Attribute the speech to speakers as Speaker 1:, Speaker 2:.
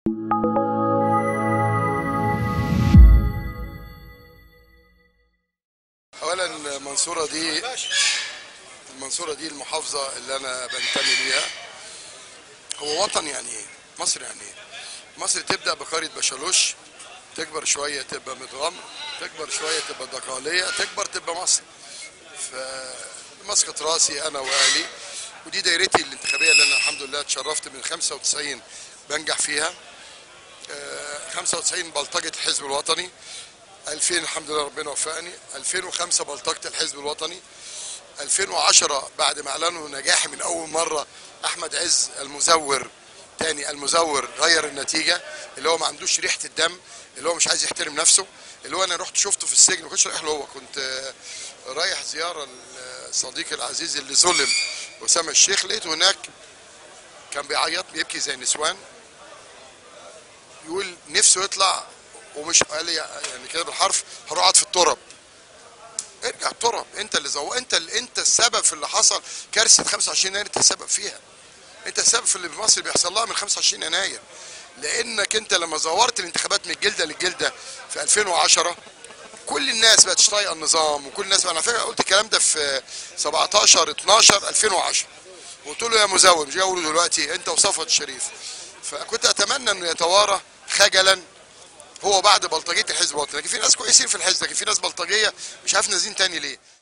Speaker 1: اولا المنصورة دي المحافظة اللي انا بنتمي ليها. هو وطن يعني ايه؟ مصر يعني ايه؟ مصر تبدأ بقرية بشالوش، تكبر شوية تبقى متغمر، تكبر شوية تبقى دقهلية، تكبر تبقى مصر. فمسقط راسي انا واهلي، ودي دايرتي الانتخابية اللي انا الحمد لله اتشرفت من 95 بنجح فيها. 95 بلطجة الحزب الوطني، 2000 الحمد لله ربنا وفقني، 2005 بلطجة الحزب الوطني، 2010 بعد ما اعلنوا نجاحي من اول مرة احمد عز المزور غير النتيجة، اللي هو ما عندوش ريحة الدم، اللي هو مش عايز يحترم نفسه، اللي هو انا رحت شفته في السجن، ما كنتش رايح له هو، كنت رايح زيارة لصديقي العزيز اللي ظلم أسامة الشيخ، لقيته هناك كان بيعيط بيبكي زي النسوان، يقول نفسه يطلع، ومش قال لي يعني كده بالحرف هروح اقعد في التراب. ارجع التراب، انت انت السبب في اللي حصل، كارثه 25 يناير انت السبب فيها، انت السبب في اللي في مصر بيحصل لها من 25 يناير، لانك انت لما زورت الانتخابات من الجلده للجلده في 2010 كل الناس بقت مش طايقه النظام، وكل الناس، انا فاكر قلت الكلام ده في 17 12 2010، وقلت له يا مزور، مش جاي اقوله دلوقتي، انت وصفوت الشريف. فكنت اتمنى انه يتوارى خجلا هو بعد بلطجيه الحزب الوطني، لكن في ناس كويسين في الحزب، لكن في ناس بلطجيه مش عارف نازلين تاني ليه.